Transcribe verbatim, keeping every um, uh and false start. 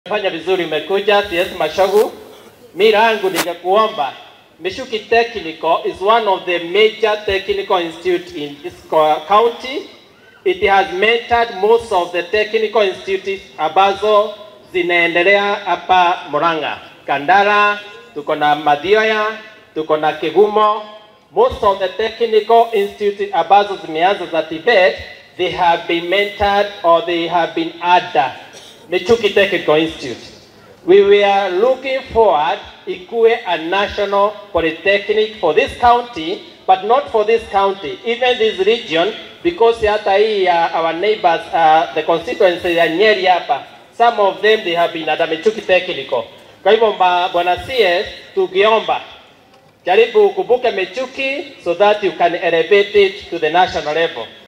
Fanya vizuri umekuja, C S Mashagu. Mirangu ningekuomba. Michuki Technical is one of the major technical institutes in this county. It has mentored most of the technical institutes abazo zinaendelea hapa Murang'a. Kandara, tuko na Madioya, tuko na Kigumo. Most of the technical institutes abazo zimeanza za T V E T, they have been mentored or they have been under Michuki Technical Institute. We were looking forward ikue a national polytechnic for this county, but not for this county, even this region, because hata hii uh, our neighbors, uh, the constituency ya Nyeri hapa, some of them they have been at Michuki Technical. Kwa hivyo bwana C S, tukiomba jaribu kubuke Michuki so that you can elevate it to the national level.